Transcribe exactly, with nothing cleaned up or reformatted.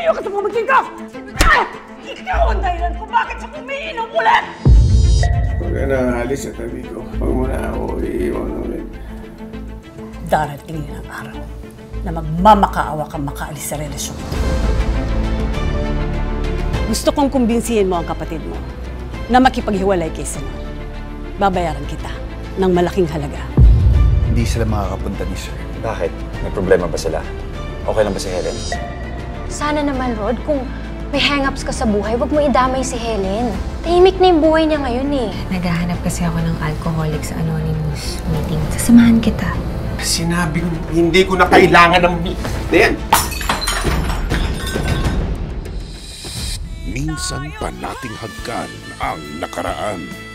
Lumayo ka sa pamangkin ko! Ah! Ikaw ang dahilan kung bakit siya umiinom ulit! Huwag ka na alis sa tabi ko. Huwag mo na ako iiwan ulit. Darating yun ang araw na magmamakaawa kang makaalis sa relasyon. Gusto kong kumbinsihin mo ang kapatid mo na makipaghiwalay kay Sinon. Babayaran kita ng malaking halaga. Hindi sila makakapunta ni Sir. Bakit? May problema ba sila? Okay lang ba si Helen? Sana naman, Rod, kung may hang-ups ka sa buhay, wag mo idamay si Helen. Tahimik na yung buhay niya ngayon eh. Naghahanap kasi ako ng Alcoholics Anonymous meeting. Sasamahan kita. Sinabi ko, hindi ko na kailangan ng meet. Ayan. Minsan pa nating hagkan ang nakaraan.